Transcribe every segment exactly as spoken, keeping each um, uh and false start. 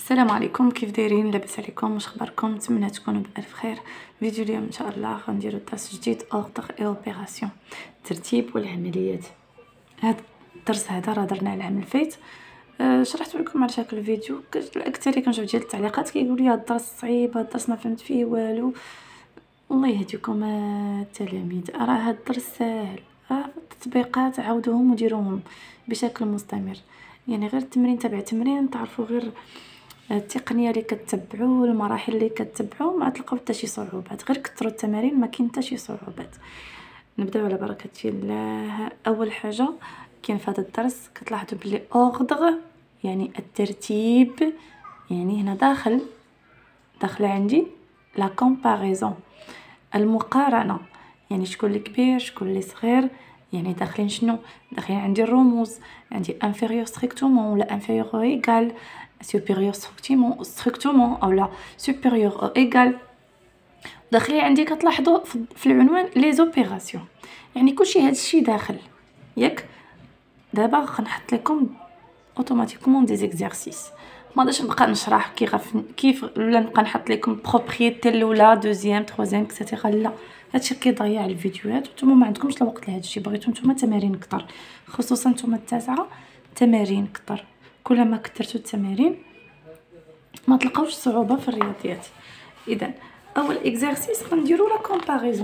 السلام عليكم، كيف دايرين؟ لاباس عليكم؟ واش اخباركم؟ نتمنى تكونوا بالف خير. فيديو اليوم ان شاء الله غنديروا درس جديد اوردر اي اوبيراسيون، الترتيب والعمليات. هذا الدرس هذا راه درناه العام الفايت، أه شرحت لكم على شكل فيديو. الاكثريه كنشوف ديال التعليقات كيقولوا لي هذا الدرس صعيب، هذا الدرس ما فهمت فيه والو. الله يهديكم التلاميذ، راه هذا الدرس ساهل، راه التطبيقات عاودوهم وديروهم بشكل مستمر. يعني غير التمرين تبع تمرين، تعرفوا غير التقنيه اللي كتبعوا، المراحل اللي كتبعوا، ما تلقاو حتى شي صعوبات. غير كثروا التمارين ما كاين حتى شي صعوبات. نبداو على بركه الله. اول حاجه كاين في هذا الدرس كتلاحظوا بلي اوردر يعني الترتيب، يعني هنا داخل داخله عندي لا كومباريزون، المقارنه. يعني شكون اللي كبير شكون اللي صغير، يعني داخلين شنو؟ داخلين عندي الرموز، عندي انفيريور ستريكتومون ولا انفيريور ايغال، supérieur strictement strictement او لا supérieur او égal. داخلين عندي كتلاحظوا في العنوان لي زوبيراسيون، يعني كلشي هذا الشيء داخل ياك. دابا غنحط لكم اوتوماتيكمون دي زيكزارسيس، ما غاديش نبقى نشرح كيف كيف ولا نبقى نحط لكم بروبريتي الاولى دوزيام ترويزيام اكسيتيرا. لا، هادشي كيضيع الفيديوهات وانتم ما عندكمش الوقت لهذا الشيء. بغيتو نتوما تمارين اكثر، خصوصا نتوما التاسعه، تمارين اكثر. كلما كثرتوا التمارين ما تلقاوش صعوبه في الرياضيات. اذا اول اكزرسيس غنديروا لا كومباريزون.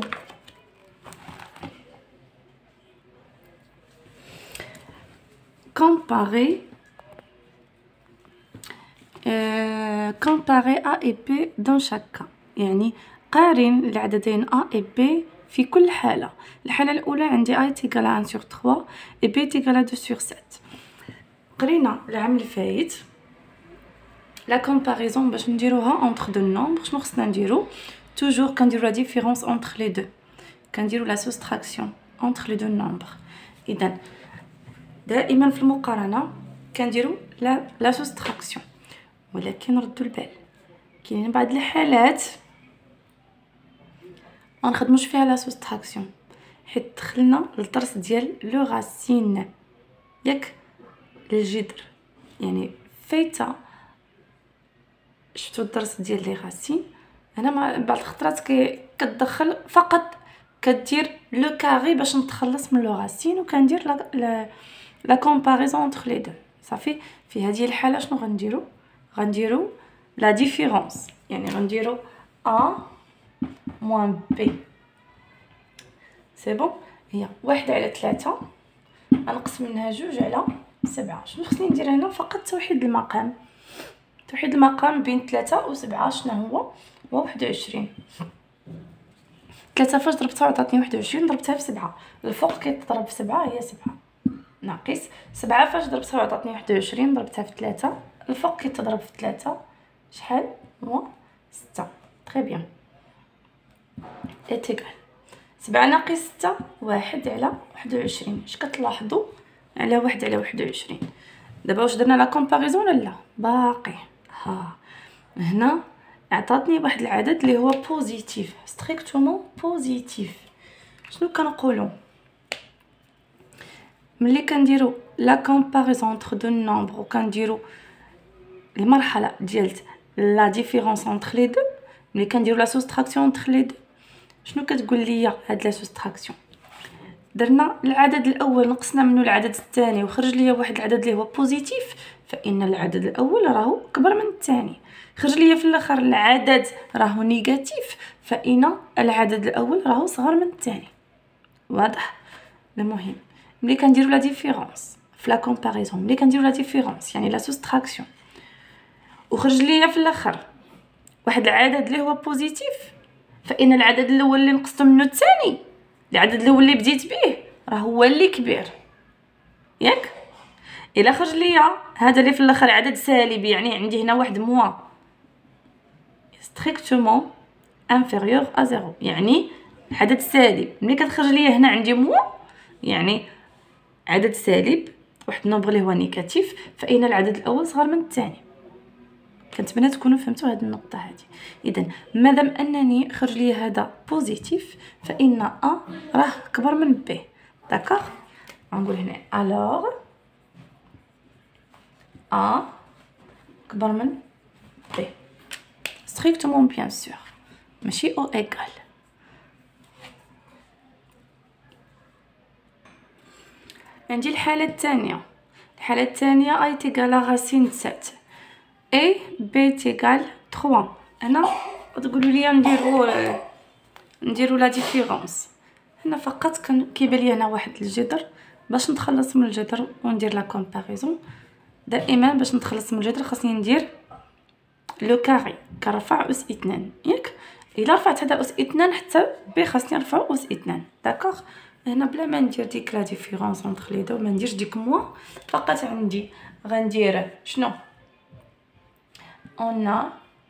comparer euh, comparer A et B dans chaque cas، يعني قارن العددين A et B في كل حالة. الحالة الأولى عندي A est égal à un sur trois et B est égal à deux sur sept. قرينا العام الفايت لا كومباريزون باش نديروها entre deux nombres. شنو خصنا نديرو؟ toujours كنديرو لا ديفيرونس entre les deux، كنديرو لا soustraction entre les deux nombres. اذا دائما في المقارنه كنديرو لا لا soustraction، ولكن ردوا البال كاينين بعض الحالات ما نخدموش فيها لا soustraction، حيت دخلنا للدرس ديال لو راسين ياك، الجذر. يعني فايته شفتوا الدرس ديال لي راسين، انا ما بعض الخطرات كتدخل فقط كدير لو كاري باش نتخلص من لو راسين، وكندير لا لا لا كومباريزون انتر لي دو. صافي في هذه الحاله شنو غنديرو؟ غنديرو لا ديفيرونس، يعني غنديرو ا موان بي. سي بون، هي واحد على ثلاثة غنقسم منها جوج على سبعة. شنو خصني ندير هنا؟ فقط توحيد المقام. توحيد المقام بين ثلاثة و سبعة شنو هو؟ هو واحد وعشرين. ثلاثة فاش ضربتها عطاتني واحد وعشرين، ضربتها في سبعة، الفوق كيتضرب في سبعة هي سبعة، ناقص سبعة فاش ضربتها عطاتني واحد وعشرين، ضربتها في ثلاثة، الفوق كيتضرب في ثلاثة شحال؟ هو ستة. تري بيان، اتيكال سبعة ناقص ستة واحد على واحد وعشرين. اش كتلاحظوا؟ على واحد على واحد وعشرين. دابا واش درنا لا كومباريزون ولا لا؟ باقي ها هنا عطاتني واحد العدد اللي هو بوزيتيف، ستريكتومون بوزيتيف. شنو كنقولوا ملي كنديروا لا كومباريزون انتر دو نومبر وكنديروا المرحله ديال لا ديفيرونس انتر لي دو، ملي كنديروا لا سوستراكسيون انتر لي دو، شنو كتقول لي هاد لا سوستراكسيون؟ درنا العدد الاول نقصنا منه العدد الثاني وخرج لي واحد العدد اللي هو بوزيتيف، فان العدد الاول راهو كبر من الثاني. خرج لي في الاخر العدد راهو نيجاتيف، فان العدد الاول راهو صغر من الثاني. واضح؟ المهم ملي كنديروا لا ديفيرونس في لا كومباريزون، ملي كنديروا لا ديفيرونس يعني لا سوستراكسيون وخرج لي في الاخر واحد العدد اللي هو بوزيتيف، فان العدد الاول اللي نقصت منه الثاني، العدد الاول اللي بديت به راه هو اللي كبير ياك. الا خرج ليا هذا اللي في الاخر عدد سالب، يعني عندي هنا واحد موا ستريكتومون انفيريور ا زيرو، يعني عدد سالب. ملي كتخرج ليا هنا عندي موا يعني عدد سالب، واحد النومبر اللي هو نيجاتيف، فإن العدد الاول صغر من الثاني. كنتمنى تكونوا فهمتوا هذه النقطه هذه. اذا مادام انني خرج لي هذا بوزيتيف فان ا راه كبر من ب. داكوغ، غنقول هنا الوغ ا كبر من ستريكتومون بيان سور ماشي او ايغال. عندي الحالة الثانية، الحالة الثانية اي تيغال راسين سبعة اي بي تيغال ثلاثة. هنا تقولوا لي نديرو نديرو لا ديفيرونس. هنا فقط كان كيبان لي هنا واحد الجذر، باش نتخلص من الجذر وندير لا كومباريزون. دائما باش نتخلص من الجذر خاصني ندير لو كاري كنرفع اس اثنان ياك. الا رفعت هذا اس اثنان حتى بي خاصني نرفع اس اثنان داكوغ. هنا بلا ما ندير ديك لا ديفيرونس اونطخ لي دو، ما نديرش ديك موان، فقط عندي غندير شنو on a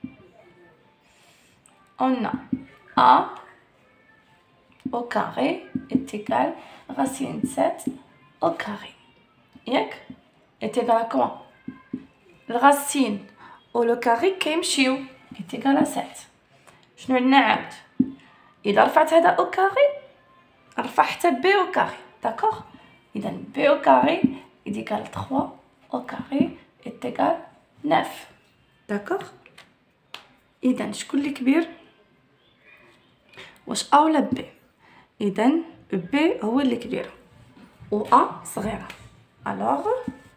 on a a au carré est égal racine sept au carré ياك est égal à quoi le racine au le carré كيمشيو est égal à sept. شنو عندنا عاود اذا رفعت هذا او كاري رفع حتى بي او كاري داكوغ. اذا بي او كاري est égal à trois au carré est égal à neuf داكوغ. اذا شكون اللي كبير؟ واش ا ولا بي؟ اذا بي هو اللي كبير و ا صغيره. الوغ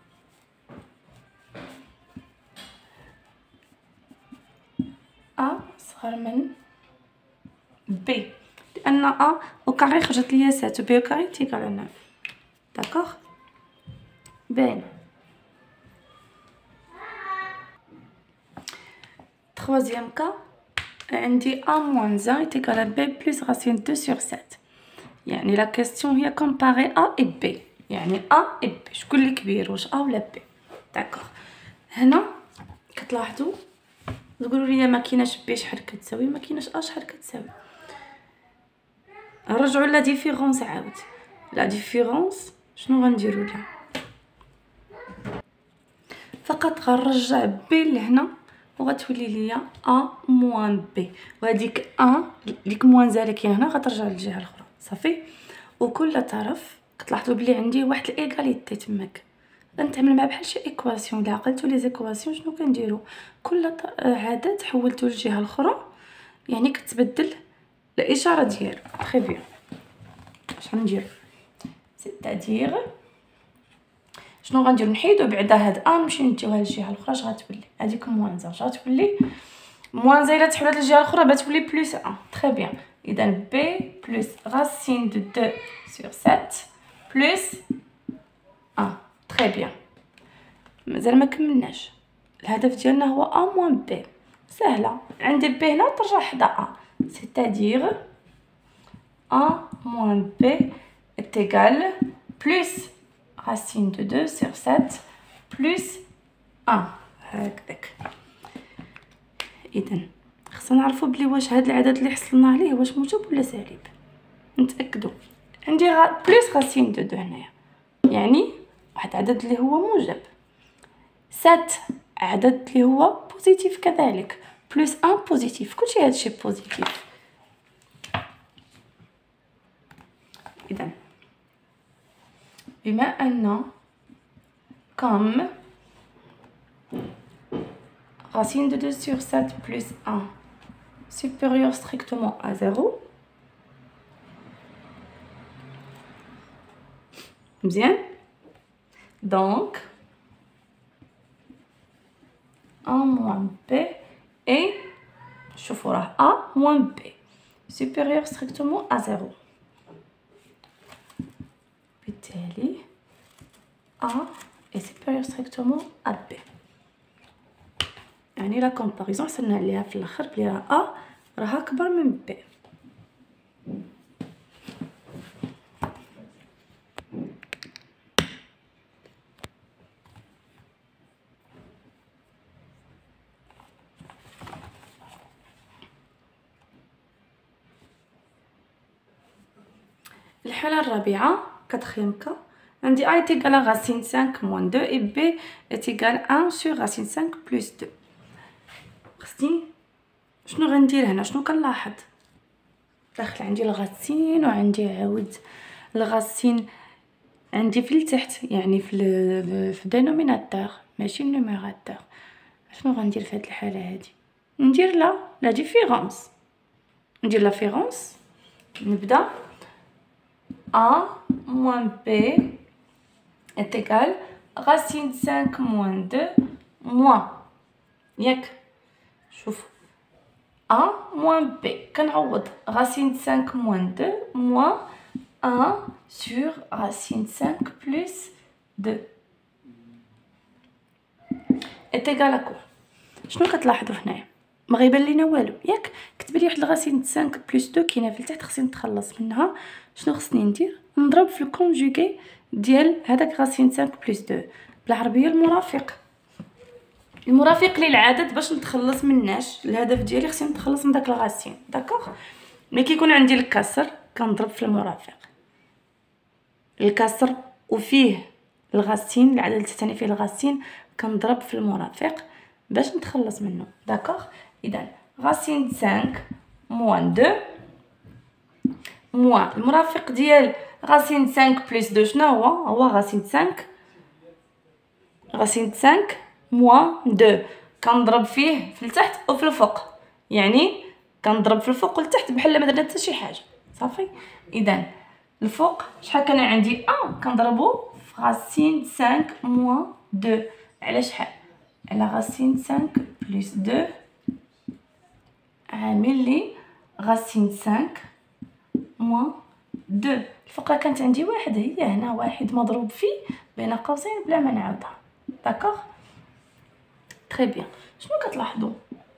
ا صغر من بي، لان ا او كاري خرجت ليا سبعة و بي او كاري تيكال على تسعة داكوغ. باين. troisième cas عندي a moins un est égal à b plus racine deux sur sept. يعني لا كيستيون هي كومباري a et b، يعني a et b شكون اللي كبير واش a ولا b داكوغ. هنا كتلاحظوا تقولوا لي ما كايناش b شحال كتساوي، ما كايناش a شحال كتساوي. نرجعوا لا ديفيرونس عاود. لا ديفيرونس شنو غنديروا لها؟ فقط غنرجع b لهنا وغتولي ليا a موان b، وهذيك a ديك موان زا اللي كاين هنا غترجع للجهه الاخرى صافي. وكل طرف كتلاحظوا بلي عندي واحد الايغاليتي تماك، غنتعامل مع بحال شي ايكواسيون. الا عقلتوا لي زيكواسيون شنو كنديروا؟ كل عدد حولته للجهه الاخرى يعني كتبدل الاشاره ديالو. تري بيان. اش غندير؟ سيتادير شنو غندير؟ نحيدو بعدا هاد ا نمشي نديوها للجهه الاخرى. اش غتولي؟ هذيك موان زا غتولي موان زا. الا تحولت للجهه الاخرى بتولي بلس واحد. تري بيان. اذا بي بلس راسين دو deux sur sept بلس واحد. تري بيان. مازال ما كملناش. الهدف ديالنا هو ا موان بي. سهله، عندي بي هنا ترجع حدا ا، سيتادير ا موان بي est égal plus racine de deux sur sept plus واحد. هكذاك. اذا خصنا نعرفوا بلي واش هاد العدد اللي حصلنا عليه واش موجب ولا سالب. نتاكدوا. عندي غا بلس راسين دو دو هنايا يعني واحد العدد اللي هو موجب. سبعة عدد اللي هو بوزيتيف كذلك، بلس واحد بوزيتيف، كلشي هادشي بوزيتيف. اذا بما ان comme racine de deux sur sept plus un supérieur strictement à zéro. Bien. Donc un moins b et شوفوا راه a moins b supérieur strictement à zéro. بالتالي a est supérieur strictement à b. يعني لا كومباريزون حصلنا عليها في الاخر بلي راه ا راه اكبر من بي. الحاله الرابعه كاتريام كا عندي a est égal à racine cinq moins deux et b est égal à un sur racine cinq plus deux. خصني شنو غندير هنا؟ شنو كنلاحظ؟ داخل عندي الغاسين وعندي عاود الغاسين عندي في التحت يعني في في الدينوميناتور ماشي النوميراتور. شنو غندير في هذه الحاله هذه؟ ندير لا لا ديفيرونس، ندير لا فيرونس. نبدا a moins b est égal racine cinq moins deux moins ياك. شوف a moins b كنعوض racine cinq moins deux moins un sur racine cinq plus deux est égal à quoi. شنو كتلاحظوا هنايا؟ ما غيبان لينا والو ياك. كتب لي واحد الغاسين خمسة بلس اثنين كاينه في التحت، خصني نتخلص منها. شنو خصني ندير؟ نضرب في الكونجوغي ديال هذاك غاسين خمسة بلس اثنين بالعربيه المرافق. المرافق للعدد باش نتخلص مناش. الهدف ديالي خصني نتخلص من داك الغاسين داكوغ. ملي كيكون عندي الكسر كنضرب في المرافق، الكسر وفيه الغاسين، العدد الثاني فيه الغاسين كنضرب في المرافق باش نتخلص منه داكوغ. اذا غاسين خمسة موان اثنين موان المرافق ديال غاسين خمسة بلس اثنين شنو هو؟ هو غاسين خمسة غاسين خمسة موان اثنين. كنضرب فيه في التحت وفي الفوق، يعني كنضرب في الفوق والتحت بحال ما درنا حتى شي حاجه صافي. اذا الفوق شحال كان عندي واحد كنضربو في غاسين خمسة موان اثنين على شحال؟ على غاسين خمسة بلس اثنين عامل لي غاسين خمسة موان اثنين. الفوق كانت عندي واحد، هي هنا واحد مضروب فيه بين قوسين بلا ما نعاودها داكوغ. تري بيان. شنو كتلاحظوا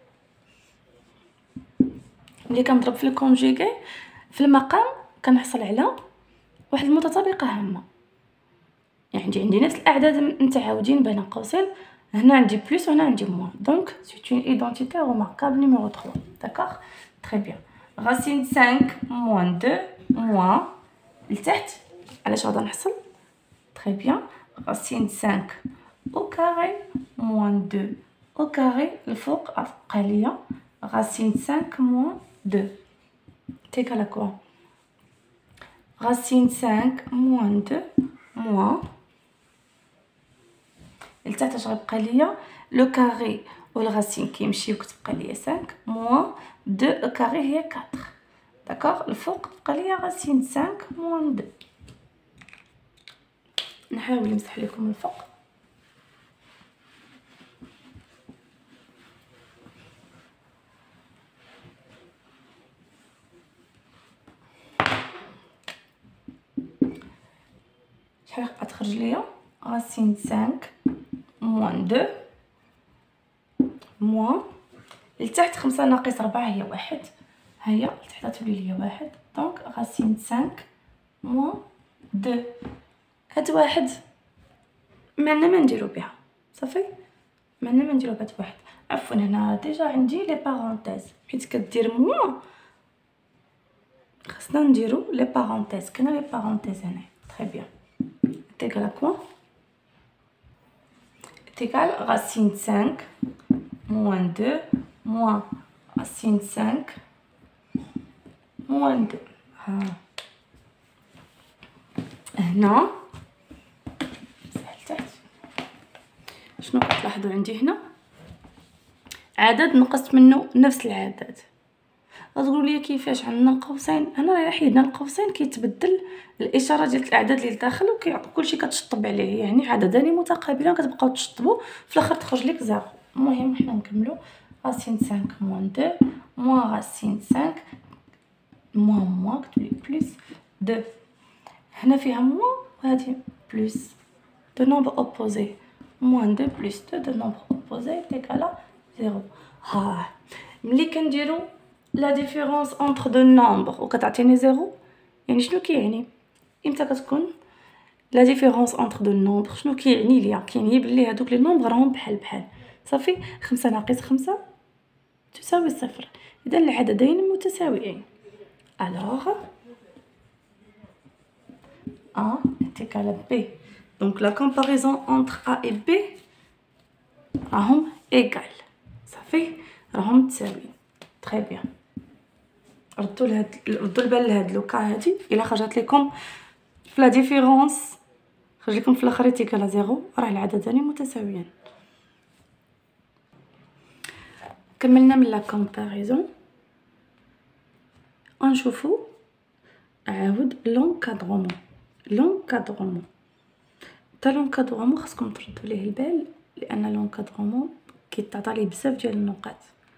ملي كنضرب في الكونجوغي في المقام كنحصل على واحد المتطابقه هامه، يعني عندي عندي نفس الاعداد متعاودين بين قوسين، هنا عندي بلس وهنا عندي موان. دونك سي اون ايدونتيتي روماركابل نيميرو ثلاثة داكوغ. تري بيان. غاسين خمسة موان اثنين موان لتحت علاش غادا نحصل؟ تري بيان. غاسين خمسة او كاري موان اثنين او كاري الفوق بقى ليا غاسين خمسة موان اثنين تيكال كوا غاسين خمسة موان اثنين موان لتحت اش غيبقى ليا لو كاري والغاسين كيمشيو كتبقى ليا خمسة موان اثنين او كاري هي أربعة داكوغ. الفوق بقى ليا غاسين خمسة موان اثنين. نحاول نمسح لكم الفوق. شحال غتخرج ليا؟ غاسين خمسة موان اثنين موان لتحت خمسة ناقص ربعة هي واحد، هي لتحت تولي ليا واحد. دونك غاسين خمسة موان اثنين. هاد واحد معنا ما نديرو بها صافي، معنا ما نديرو بهاد واحد. عفوا هنا ديجا عندي لي بارونتيز، حيت كدير موان خاصنا نديرو لي بارونتيز. كاينه لي بارونتيز هنا. تري بيان. تيكال كوا تيكال غاسين خمسة موان اثنين موان غاسين خمسة موان اثنين. ها هنا تحت شنو كتلاحظوا عندي هنا؟ عدد نقصت منه نفس العدد. غتقولوا لي كيفاش عندنا القوسين؟ هنا راه حيدنا القوسين كيتبدل الاشاره ديال الاعداد اللي لداخل وكيعطي كلشي كتشطب عليه، يعني عددان متقابلين كتبقاو تشطبوا في الاخر تخرج لك زيرو. المهم حنا نكملوا. غاسين خمسة موان اثنين موان غاسين خمسة موان موان كتولي بلس اثنين. هنا فيها موان وهذه بلس دو نومبر اوبوزي. موان اثنين بلس اثنين دو نومبر اوبوزي تيكالا زيرو. ها ملي كنديرو لا ديفيرونس انتر دو نومبر وكتعطيني زيرو، يعني شنو كيعني؟ امتى كتكون لا ديفيرونس انتر دو نومبر؟ شنو كيعني ليا؟ كيعني بلي هادوك لي نومبر راهم بحال بحال صافي. خمسة ناقص خمسة تساوي صفر، اذا العددين متساويين. الوغ A est égal à B. Donc la comparaison entre A et B راهم égal صافي، راهم متساويين. تري بيان. ردوا لهاد ردوا البال لهاد لوكا هادي الا خرجت لكم في لا ديفيرونس خرج لكم في الاخر تيكالا زيرو، راه العددان متساويين. كملنا من لا كومباريزون. ونشوفوا عاود لونكادرومون. لونكادرومون تا لونكادرومون خاصكم تردوا ليه البال، لان لونكادرومون كيتعطى ليه بزاف ديال النقاط.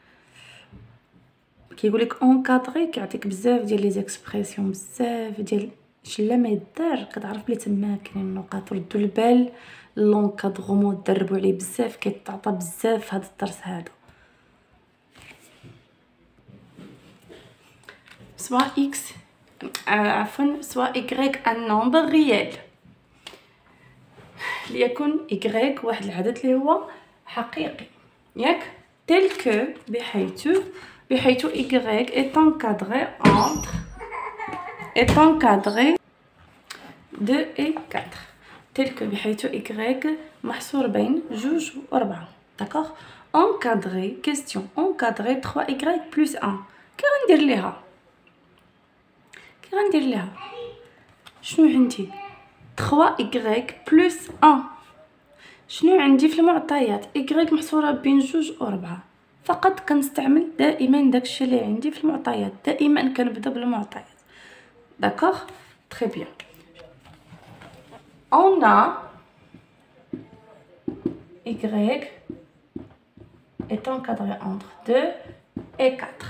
كيقول لك اونكادري كيعطيك بزاف ديال لي زيكسبرسيون، بزاف ديال شلا ما يدار كتعرف بلي تما كاينين النقاط. ردوا البال لونكادرومون، دربوا عليه بزاف، كيتعطى بزاف في هذا الدرس هذا. سوا اكس عفوا سوا إيكغيك ان نومبر ريال، ليكن إيكغيك واحد العدد اللي هو حقيقي ياك، تيل كو بحيث بحيث إيكغيك est encadré entre est encadré deux et quatre، تيل كو بحيث إيكغيك محصور بين جوج و أربعة. داكوغ. encadré كيستيون encadré trois إيكغيك بلس واحد، كي غندير ليها كي غندير ليها شنو عندي؟ trois إيكغيك بلس واحد. شنو عندي في المعطيات؟ إيكغيك محصوره بين جوج و أربعة، فقط كنستعمل دائما داكشي اللي عندي في المعطيات، دائما كنبدا بالمعطيات. داكوغ تري بيان. on a y est encadré entre deux et quatre.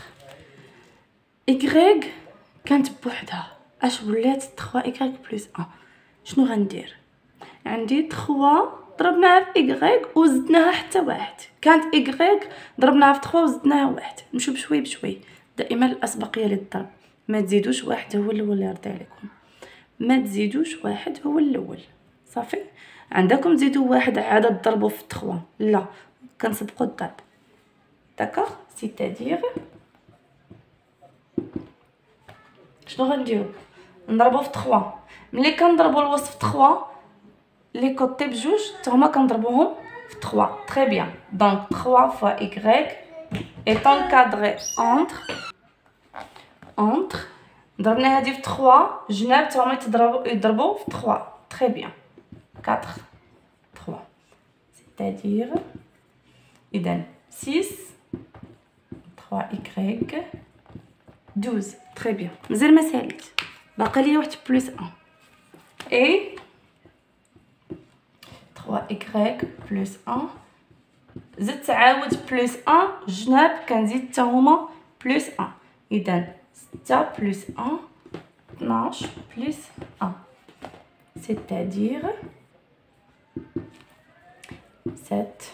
y كانت بوحدها، اش ولات trois y بلس واحد. شنو غندير؟ عندي trois ضربناها في y وزدناها حتى واحد، كانت y ضربناها في trois وزدناها واحد. نمشيو بشوي بشوي، دائما الاسبقيه للضرب، ما تزيدوش واحد هو الاول اللي يرضي عليكم، ما تزيدوش واحد هو الاول صافي. عندكم تزيدوا واحد عدد ضربوا في trois، لا كنسبقوا الضرب. داكوغ. سيتادير شنو غنديرو؟ نضربو في trois. ملي كنضربو الوسط في trois لي كوتي بجوج حتى هما كنضربوهم في trois. تري بيان. دونك trois fois y est encadré entre entre ضربنا هادي في trois، جناب حتى هما يتضربوا يضربوا في trois. تري بيان. quatre trois c'est-à-dire إذن six trois y douze. تري بيان. مازال ما ساليت، باقي لي واحد بلس واحد اي trois y بلس واحد. زدت عاود بلس واحد، جناب كنزيد حتى هما بلس واحد. اذا ستة بلس واحد اثناش بلس واحد، c'est-à-dire sept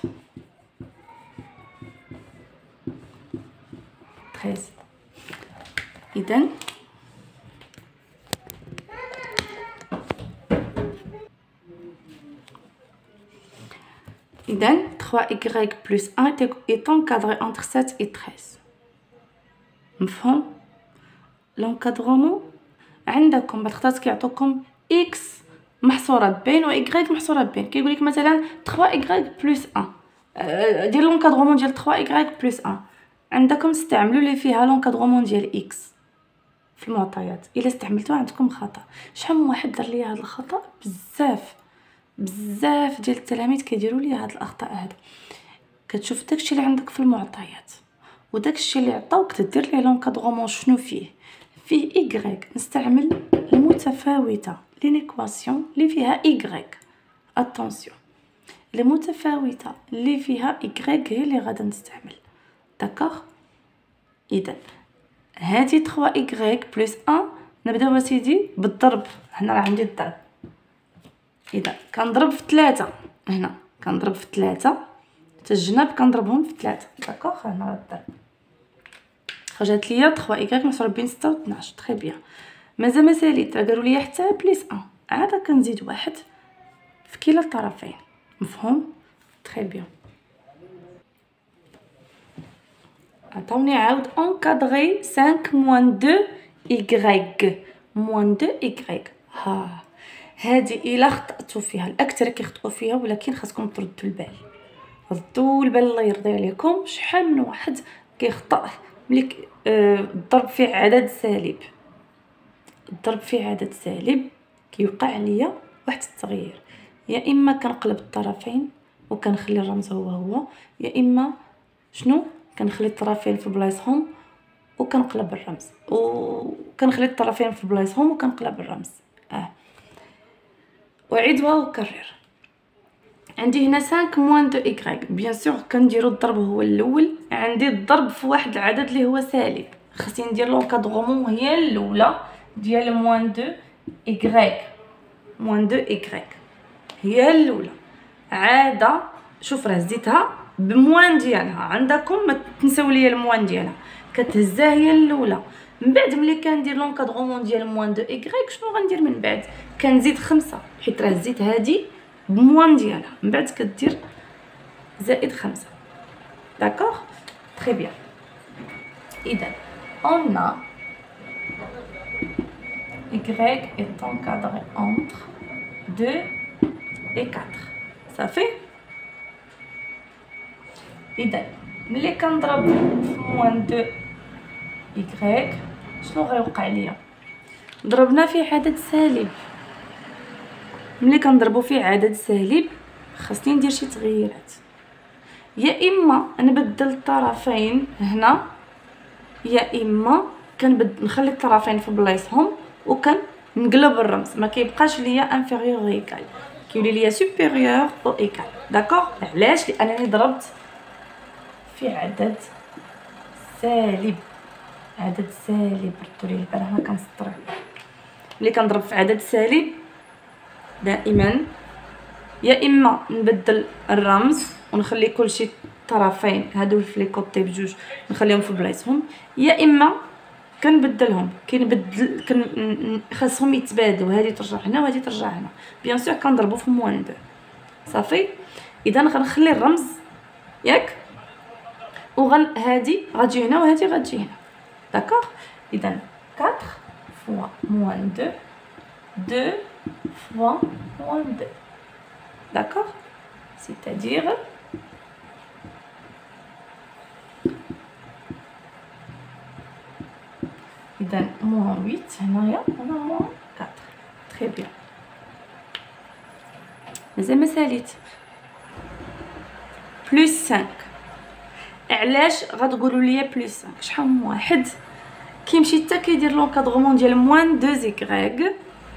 treize. إذا إذا trois y plus un est encadré entre sept et treize. مفهوم؟ l'encadrement عندكم بالخطات كيعطوكم x محصورة بين و y محصورة بين. كيقول لك مثلا trois y plus un، دير l'encadrement ديال trois y plus un. عندكم استعملوا اللي فيها l'encadrement ديال x في المعطيات. الا استعملتوها عندكم خطا. شحال من واحد دار لي هذا الخطا؟ بزاف بزاف ديال التلاميذ كيديروا لي هاد الاخطاء هادو. كتشوف داكشي اللي عندك في المعطيات وداكشي اللي عطاوك تدير ليه لونكادرومون. شنو فيه؟ فيه y، نستعمل المتفاوته لينيكواسيون اللي فيها y. اتونسيون، المتفاوته اللي فيها y هي اللي غادا نستعمل. داكوغ. اذا هادي trois y بلس واحد نبداو اسيدي بالضرب. هنا راه عندي الضرب. اذا كنضرب في ثلاثة، هنا كنضرب في ثلاثة، حتى الجناب كنضربهم في ثلاثة. داكوغ. هنا راه الضرب خرجت ليا trois y محصور بين ستة و اثناش. تري بيان. مازال ما ساليت، راه قالوا لي حتى بليس واحد، عاد كنزيد واحد في كلا الطرفين. مفهوم؟ تري بيان. عطاوني عاود encadré cinq moins deux y moins deux y. ها هادي الا خطأتوا فيها، الاكثر كيخطئوا فيها، ولكن خاصكم تردوا البال. ردوا البال الله يرضي عليكم. شحال من واحد كيخطأ ملي الضرب فيه عدد سالب، الضرب فيه عدد سالب كيوقع عليا واحد التغيير، يا اما كنقلب الطرفين وكنخلي الرمز هو هو، يا اما شنو كنخلي الطرفين في بلايصهم وكنقلب الرمز، وكنخلي الطرفين في بلايصهم وكنقلب الرمز. اه اعيدها وكرر. عندي هنا خمسة موان دو إكغيك. بيان سور كنديرو الضرب هو الاول. عندي الضرب في واحد العدد اللي هو سالب، خصني ندير لونكادغومون هي الاولى ديال موان دو إكغيك. موان دو إكغيك هي الاولى. عاده شوف راه زدتها بموان ديالها، عندكم ما تنساو ليا الموان ديالها، كتهزها هي الاولى. من بعد ملي كندير لونكادغومون ديال موان دو إكغيك شنو غندير من بعد؟ كنزيد خمسة، حيت راه زيت هادي بموان ديالها، من بعد كدير زائد خمسة. داكوغ تري بيان. اذا on a y est encadré entre deux et quatre. صافي. اذا ملي كنضرب في موان دو y شنو غيوقع ليا؟ ضربنا في عدد سالب. ملي كنضربو في عدد سالب خاصني ندير شي تغييرات، يا اما نبدل الطرفين هنا، يا اما كنبدل نخلي الطرفين في بلايصهم وكنقلب الرمز، ما كيبقاش ليا انفيريور ايكال، كيولي ليا سوبيريور او ايكال. داكوغ. علاش؟ لانني ضربت في عدد سالب. عدد سالب ردوا لي البال هنا كنسطر. ملي كنضرب في عدد سالب دائما يا اما نبدل الرمز ونخلي كلشي الطرفين هادو في لي كوطي بجوج نخليهم في بلايصهم، يا اما كنبدلهم. كنبدل كن خاصهم يتبادلوا، هذه ترجع هنا وهذه ترجع هنا. بيان سور كنضربوا في موان دو. صافي. اذا غنخلي الرمز ياك، وغن هذه غتجي هنا وهذه غتجي هنا. داكوغ. اذا quatre fois moins deux deux fois moins deux. D'accord? C'est-à-dire إذا moins huit هنايا هنا moins quatre. Très bien. مازال ما ساليت. بلس خمسة. علاش غتقولوا لي بلس خمسة؟ شحال من واحد كيمشي حتى كيدير لونكادغومون ديال موان دو زيكغيك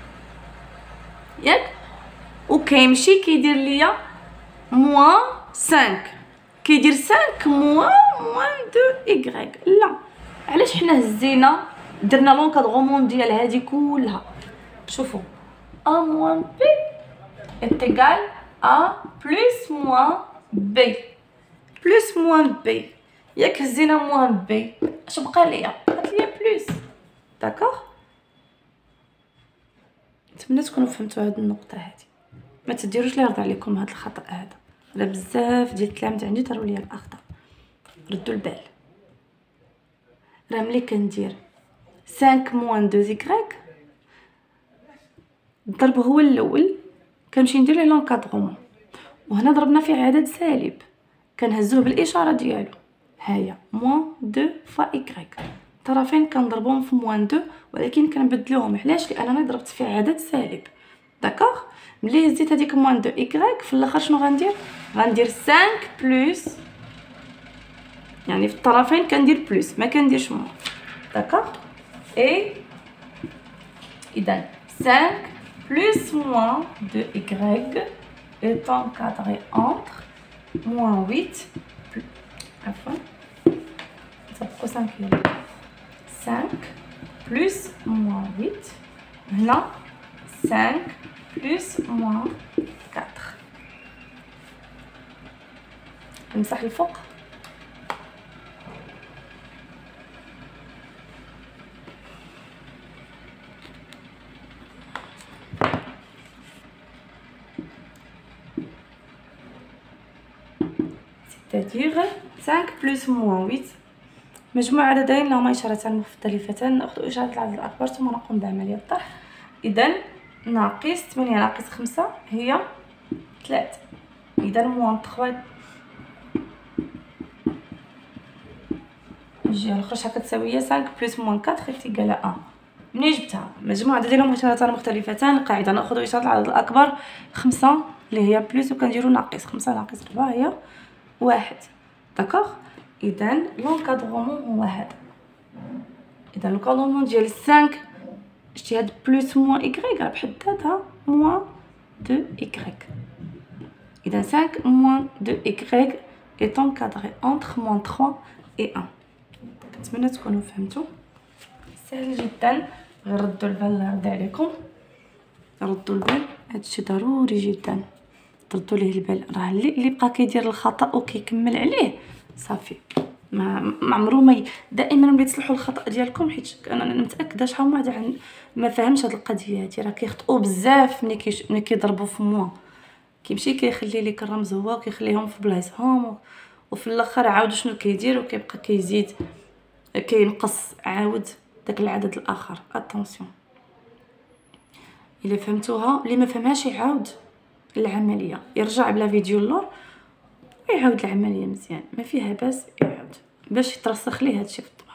ياك، وكيمشي كيدير ليا موان خمسة، كيدير خمسة موان موان دو إكغيك. لا، علاش حنا هزينا درنا لونكادغومون ديال هادي كلها؟ شوفوا ا موان بي est égal à plus moins b. plus moins b ياك هزينا موان بي، اش بقى ليا؟ بقات ليا بلس. داكوغ. نتمنى تكونوا فهمتوا هاد النقطه هادي، ما تديروش لي يرضى عليكم هاد الخطا هذا، راه بزاف ديال التلاميذ عندي داروا ليا الاخطاء. ردوا البال. راه ملي كندير خمسة موان دو زيكغيك الضرب هو الاول، كنمشي ندير ليه لونكادغومون، وهنا ضربنا في عدد سالب كنهزوه بالاشاره ديالو. هيا موان دو فوا إكغيك، الطرفين كنضربوهم في موان دو ولكن كنبدلوهم. علاش؟ لانني ضربت في عدد سالب. داكوغ. ملي هزيت هذيك موان دو إكغيك في الاخر شنو غندير؟ غندير خمسة بلس، يعني في الطرفين كندير بلس ما كنديرش موان. داكوغ. اي اذا خمسة plus moins de y est encadré entre moins huit plus enfin ça fait cinq cinq plus moins huit هنا cinq plus moins quatre. نمسح الفوق. c'est-à-dire خمسة plus moins huit مجموع عددين لهما إشارتان مختلفتان. نأخذ إشارة العدد الأكبر ثم نقوم بعملية الطرح. إذا ناقص ثمانية ناقص خمسة هي ثلاثة. إذا موان ثلاثة الجهة الأخرى شحال كتساوي هي خمسة plus moins quatre est égal à واحد. منين جبتها؟ مجموع عددين لهما إشارتان مختلفتان. القاعدة نأخذ إشارة العدد الأكبر خمسة اللي هي بلس وكنديرو ناقص. خمسة ناقص ربعة هي واحد. داكوغ. اذا لونكادرومون هو هذا. اذا لونكادرومون ديال خمسة شتي هاد بلوس موان ايكغيك راه بحد ذاتها موان دو ايكغيك. اذا خمسة موان دو ايكغيك est encadré entre moins trois et un. كنتمنى تكونوا فهمتوا. سهل جدا، غير ردوا البال الله يرضي عليكم، ردوا البال، هادشي ضروري جدا تردوا ليه البال. راه اللي اللي بقى كيدير الخطا وكيكمل عليه صافي ما ما عمرو ما دائما ملي تصلحوا الخطا ديالكم، حيت انا متاكده شحال من واحد ما فهمش هاد القضيه هادي، راه كيخطئوا بزاف ملي كيش... ملي كيضربوا في موا، كيمشي كيخلي ليك الرمز هو وكيخليهم في بلايصهم، وفي الاخر عاود شنو كيدير وكيبقى كيزيد كينقص عاود داك العدد الاخر. اتونسيون الا فهمتوها، اللي ما فهمهاش يعاود العمليه، يرجع بلا فيديو اللور ويعاود العمليه مزيان، ما فيها باس يعاود باش يترسخ ليه هادشي في الدماغ.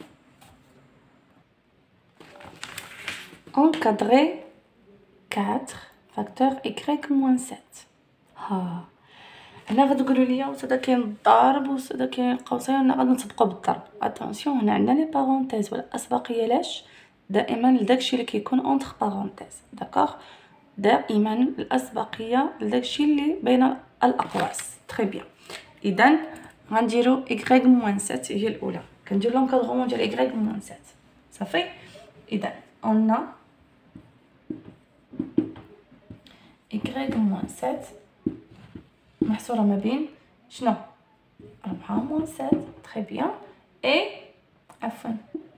encadrer quatre facteur y moins sept. ها هنا غتقولوا لي واش هذا كاين الضرب واش هذا كاين القوسين، هنا غادي نطبقوا بالضرب. اتونسيون هنا عندنا لي بارونتيز ولا الاسبقيه، لاش دائما لداكشي اللي كيكون اونتر بارونتيز، داكوغ، دائما الاسبقيه لداكشي اللي بين الاقواس. تري بيان. اذا غنديروا y moins sept هي الاولى، كندير لونكادرومون ديال y moins sept صافي. اذا on a y moins sept محصوره ما بين شنو أربعة موان سبعة. تري بيان. اي عفوا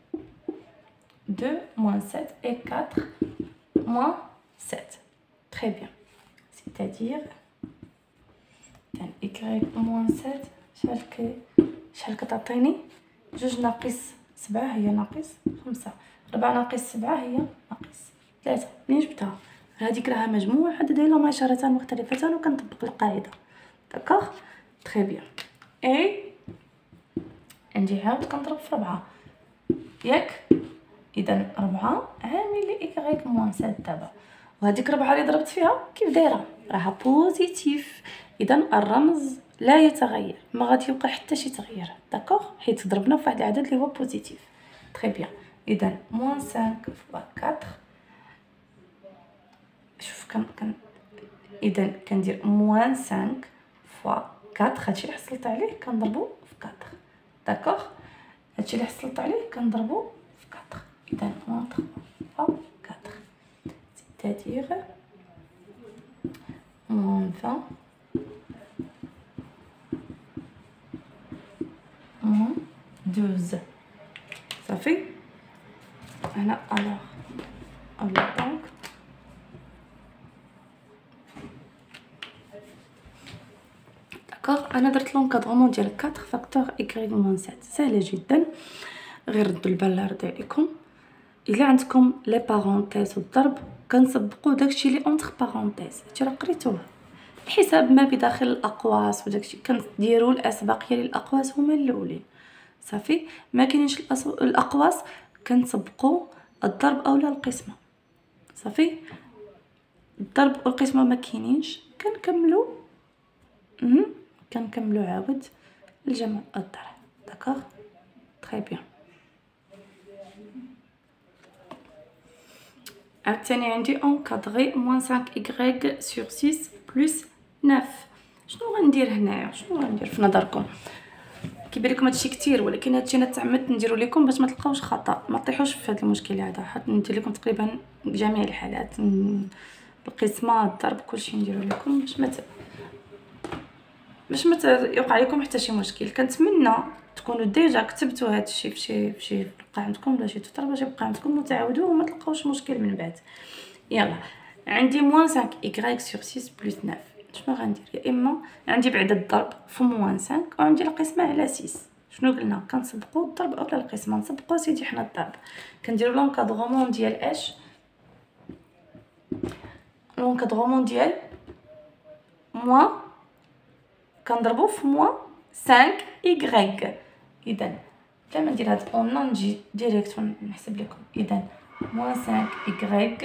deux moins sept et quatre moins sept. Très bien. C'est-à-dire y moins sept شحال كي شحال كتعطيني؟ جوج ناقص سبعة هي ناقص خمسة، ربعة ناقص سبعة هي ناقص ثلاثة. منين جبتها؟ هذيك راها مجموعة حدد لهم عشرتان مختلفتان وكنطبق القاعدة. داكوغ. تري بيان. اي عندي عاود كنضرب في ربعة ياك، اذا ربعة عامل لي ايكغيك موان سبعة دابا، وهذيك ربعة اللي ضربت فيها كيف دايره راها بوزيتيف، اذا الرمز لا يتغير، ما غادي يوقع حتى شي تغيير. داكوغ، حيت ضربنا في واحد العدد اللي هو بوزيتيف. تري بيان. اذا موان خمسة فوا أربعة، شوف كان كان اذا كندير موان خمسة فوا أربعة، هادشي اللي حصلت عليه كنضربو في أربعة. داكوغ، هادشي اللي حصلت عليه كنضربو في أربعة. اذا موان ثلاثة فوا أربعة، c'est-à-dire moins vingt moins douze. صافي. هنا الوغ الوغ دونك داكوغ، انا درت لونكادرومون ديال أربعة فاكتور y moins سبعة. سهله جدا، غير ردوا البال الله يرضي عليكم. الا عندكم لي بارونتيز والضرب كنسبقوا داكشي اللي اونتر بارونتيز، هادشي راه قريتوه. الحساب ما بداخل الاقواس وداكشي كنديروا الاسبقيه للاقواس هما الاولين صافي. ما كاينش الاقواس كنسبقوا الضرب اولا القسمه صافي. الضرب والقسمه ما كاينينش كنكملوا امم كنكملوا عاود الجمع الضرب. داكوغ. تري بيان. عاوتاني عندي encadré moins خمسة y sur ستة plus تسعة. شنو غندير هنايا؟ شنو غندير في نظركم؟ كيبان لكم هادشي كتير، ولكن هادشي انا تعمدت نديرو لكم باش ما تلقاوش خطا، ما طيحوش في هذا المشكل هذا. حط ندير لكم تقريبا جميع الحالات، القسمه الضرب كلشي نديرو لكم باش ما باش ما يوقع لكم حتى شي مشكل. كنتمنى تكونوا ديجا كتبتوا هادشي في شي في شي بقى عندكم ولا شي تطر باش يبقى عندكم وتعاودوه وما تلقاوش مشكل من بعد. يلا عندي موان خمسة y sur ستة بلس تسعة. شنو غندير؟ يا اما عندي بعد الضرب في موان خمسة وعندي القسمه على ستة. شنو قلنا؟ كنسبقوا الضرب اولا القسمه. نسبقوا سيدي حنا الضرب، كنديروا لونكادرومون ديال اش لونكادرومون ديال موان كنضربوا في موان خمسة y. اذا بلا ما ندير هاد اون نجي ديريكت نحسب لكم. اذا موان خمسة y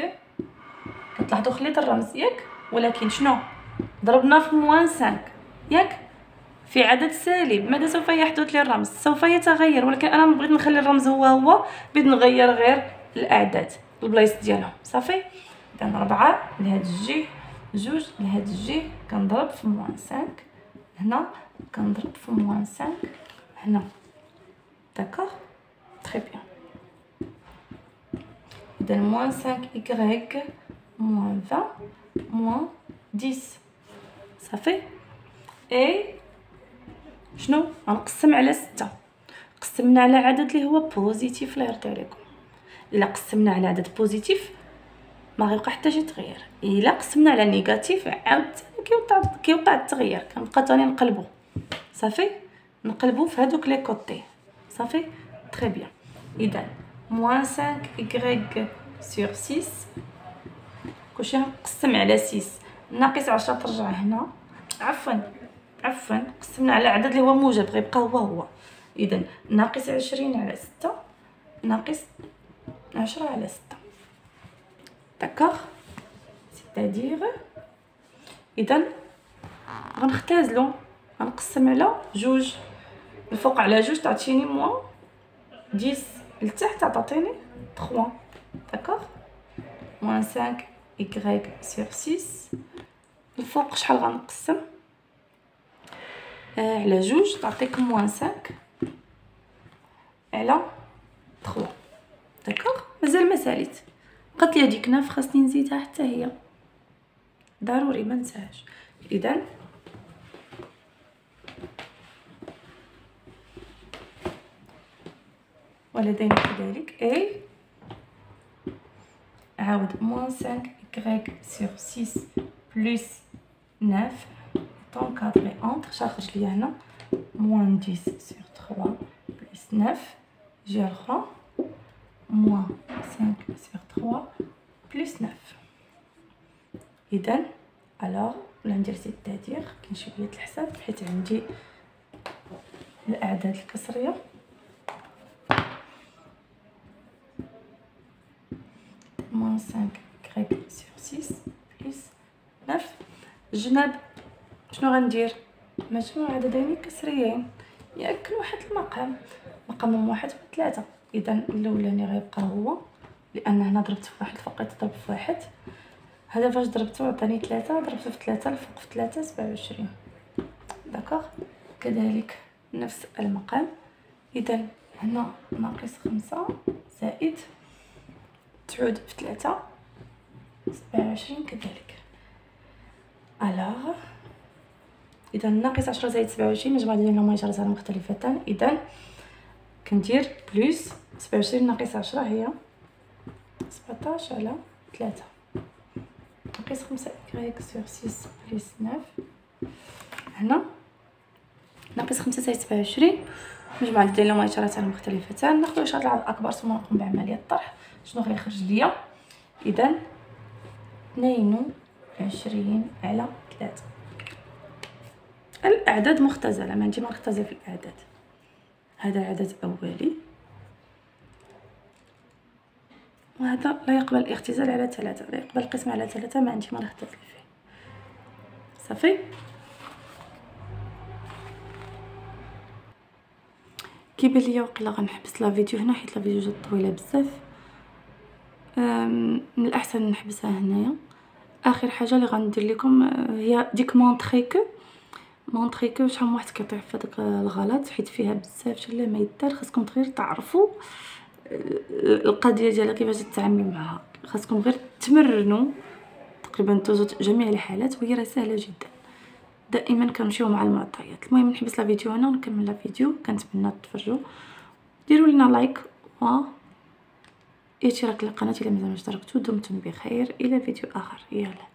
كتلاحظوا خليت الرمز ياك، ولكن شنو ضربنا في موان خمسة ياك، في عدد سالب ماذا سوف يحدث للرمز؟ سوف يتغير، ولكن انا بغيت نخلي الرمز هو هو، بغيت نغير غير الاعداد البلايص ديالهم صافي. اذا ربعة لهاد الجهه، جوج لهاد الجهه، كنضرب في موان سانك هنا، كنضرب في موان سانك هنا. داكوغ تري بيان. اذا موان سانك y موان عشرين موان عشرة صافي. اي شنو غنقسم على ستة. قسمنا على عدد اللي هو بوزيتيف الله يرضي عليكم. الا قسمنا على عدد بوزيتيف ما غيوقع حتى شي تغيير، الا قسمنا على نيجاتيف عاود كيوقع كيوقع التغيير، كنبقى ثاني نقلبو صافي، نقلبو في هذوك لي كوتي صافي تري بيان. اذا موان خمسة y سور ستة كلشي نقسم على ستة، ناقص عشرة ترجع هنا، عفوا عفوا قسمنا على عدد اللي هو موجب غيبقى هو هو. اذا ناقص عشرين على ستة ناقص عشرة على ستة. داكوغ سيتادير اذا غنختازلو، غنقسم على جوج، الفوق على جوج تعطيني موان عشرة، لتحت تعطيني ثلاثة. داكوغ موان خمسة y سور ستة، الفوق شحال غنقسم آه على جوج تعطيك موان خمسة على ثلاثة. داكوغ مازال ما ساليت، بقات لي هذيك ناف خاصني نزيدها حتى هي ضروري ما ننساهاش. اذا ولدينا كذلك اي عاود موان خمسة y سور ستة بلس تسعة تنكادري اونتر شاخرج ليا هنا موان عشرة سور ثلاثة بلس تسعة جهه الاخرى موان خمسة سور ثلاثة بلس تسعة. اذا الوغ ولا ندير سيتادير كاين شويه الحساب حيت عندي الاعداد الكسريه. موان خمسة y سور ستة بلس تسعة جناب شنو غندير؟ مجموع عددين كسريين ياك واحد المقام، مقام واحد وثلاثة. اذا الاولاني غيبقى هو لان هنا ضربت في واحد الفوق تضرب في واحد، هذا فاش ضربته عطاني ثلاثة، ضربته في ثلاثة الفوق في ثلاثة سبعة وعشرين. داكوغ كذلك نفس المقام. اذا هنا ناقص خمسة زائد تعود في ثلاثة سبعة وعشرين كذلك. الوغ اذا ناقص عشرة زائد سبعة وعشرين مجموع ديالهم اجرتان مختلفتان. اذا كندير بلس سبعة وعشرين ناقص عشرة هي سبعطاش على ثلاثة، ناقص خمسة y سور ستة بلس تسعة. هنا ناقص خمسة زائد سبعة وعشرين مجموع ديالهم اجرتان مختلفتان. ناخذ اشاره العدد الاكبر ثم نقوم بعمليه الطرح. شنو غيخرج ليا؟ اذا اثنين وعشرين على ثلاثة. الاعداد مختزله، ما عندي ما نختزل في الاعداد. هذا عدد اولي وهذا لا يقبل الاختزال على ثلاثة، لا يقبل القسم على ثلاثة، ما عندي ما نختزل فيه صافي. كيبان ليا وقيلا غنحبس لا فيديو هنا حيت لا فيديو جات طويله بزاف، من الاحسن نحبسها هنايا. اخر حاجه اللي غندير لكم هي ديك مونطريكو مونطريكو شحال من واحد كيطيح في هذاك الغلط حيت فيها بزاف شي ما يدار. خاصكم غير تعرفوا القضيه ديالها كيفاش تتعاملوا معها، خاصكم غير تمرنوا تقريبا توجد جميع الحالات وهي راه سهله جدا. دائما كنمشيو مع المعطيات. المهم نحبس لا فيديو هنا ونكمل لا فيديو. كنتمنى تفرجوا، ديروا لنا لايك و اشتراك للقناه الا مازال ما اشتركتوا. دمتم بخير، الى فيديو اخر. يلا.